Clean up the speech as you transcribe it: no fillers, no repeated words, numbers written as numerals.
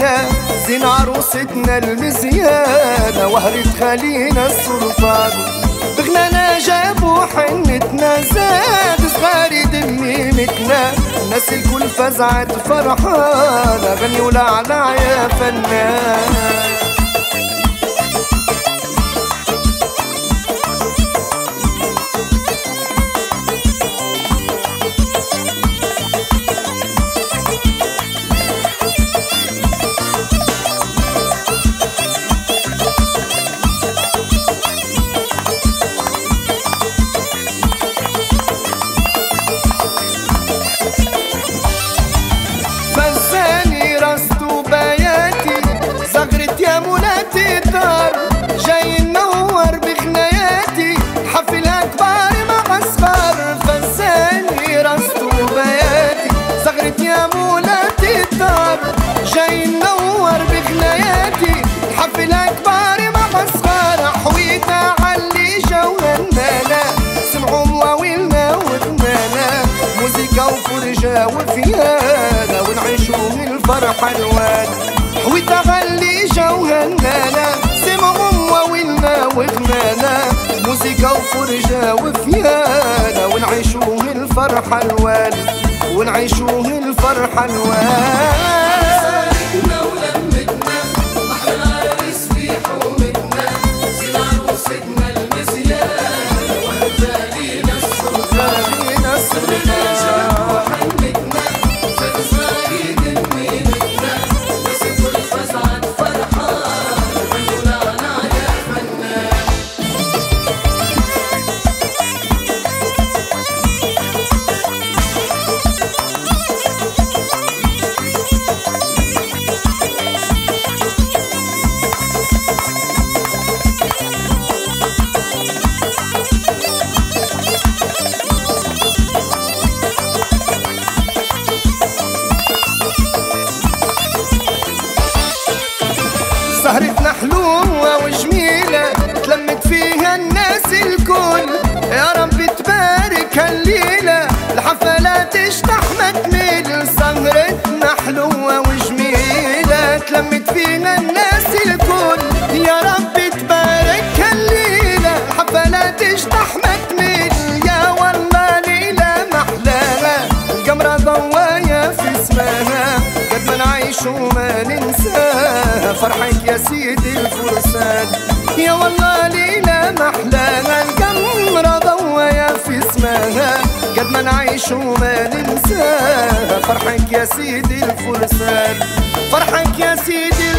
وهنا زين عروستنا المزيانة وهرة خلينا السلطان بغنانا جابوا حنتنا زاد صغاري دميمتنا الناس الكل فزعت فرحانة غني ولعلع يا فنان جاي ننور بغناياتي حفل اكبر مع اصغر فنساني راسته بياتي زغرت يا مولاتي الدار جاي ننور بغناياتي حفل اكبر مع اصغر حوينا علي جوهنا سمعوا مواويلنا وغنانا موسيقى وفرجه وفيانا ونعيشوا من الفرحه الوان حوينا علي جوهنا وويلنا وغنانا موسيقى وفرجة وفيانا ونعيشوه الفرحة الوان ونعيشوه الفرحة الوان سهرتنا حلوة وجميلة تلمت فيها الناس الكل يا رب تبارك هالليلة الحفلات تشتح ما تميل سهرتنا حلوة وجميلة تلمت فيها الناس الكل يا رب تبارك هالليلة الحفلات تشتح ما تميل يا والله ليلة محلاها القمرة ضوايا في اسمها قد ما نعيش وما ننساها فرحك يا سيدي الفرسان يا والله ليلة محلاها القمرة ضوايا في اسمها قد ما نعيش وما ننساها فرحك يا سيدي الفرسان فرحك يا سيدي